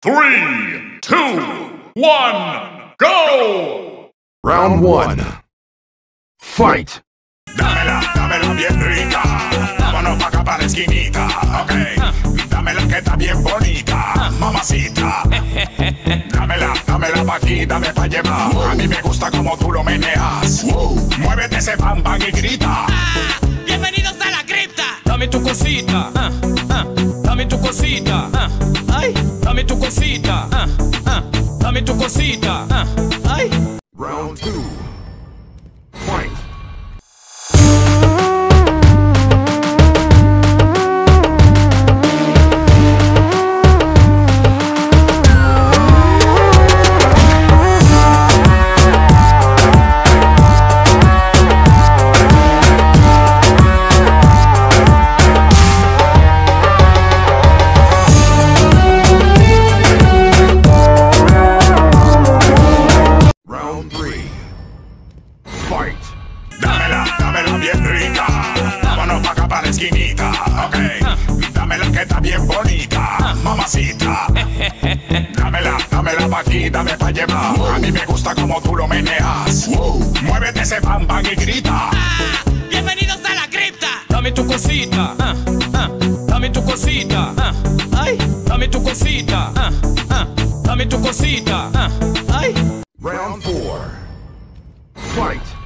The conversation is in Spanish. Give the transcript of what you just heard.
3, 2, 1, go! Round 1. Fight! Dámela bien rica. Vámonos pa' acá pa' la esquinita, ok. Dámela que está bien bonita, mamacita. Dámela pa' aquí, dame pa' llevar. A mí me gusta como tú lo meneas. Muévete ese bam bam y grita. Bienvenidos a la cripta. Dame tu cosita, dame tu cosita, ay, dame tu cosita, dame tu cosita, ay. Round 2. Fight! Dámela bien rica. Vámonos pa' acá pa' la esquinita, ok. Dámela que está bien bonita, mamacita. Dámela pa' aquí, dame pa' llevar. A mí me gusta como tú lo meneas. Muévete ese bam bam y grita. Bienvenidos a la cripta. Dame tu cosita, dame tu cosita, ay, dame tu cosita, dame tu cosita, ay. Round 4. Fight!